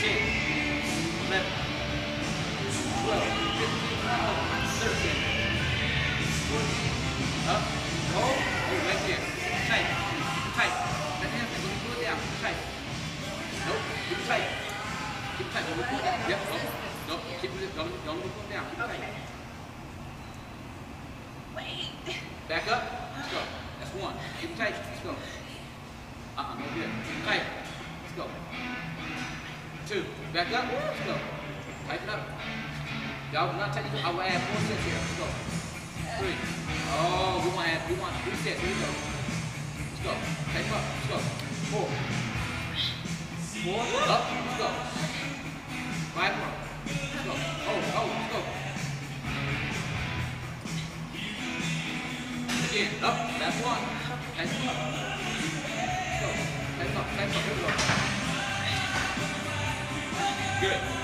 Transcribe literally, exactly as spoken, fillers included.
ten, eleven, twelve, fifteen, thirteen, fourteen, up, hold, hold right there, tight, tight, let the hamstring, when you pull it down, tight, nope, keep it tight, keep it tight, when we pull it down, yep, nope, nope, keep it, don't, don't pull it down, keep it tight. Wait. Back up, let's go, that's one, keep it tight, let's go. Uh-uh, no good, keep it tight, let's go. Two, back up, let's go, tighten up. Y'all will not take you, I will add four sets here, let's go. Three. Oh, we want to add, we want three sets. Here we go. Let's go. Take up. Let's go. Four. Four. Up. Let's go. Five more. Let's go. Oh, oh, let's go. Again. Up. That's one. Take up. Let's go. Take up. Take up. Here we go. Good.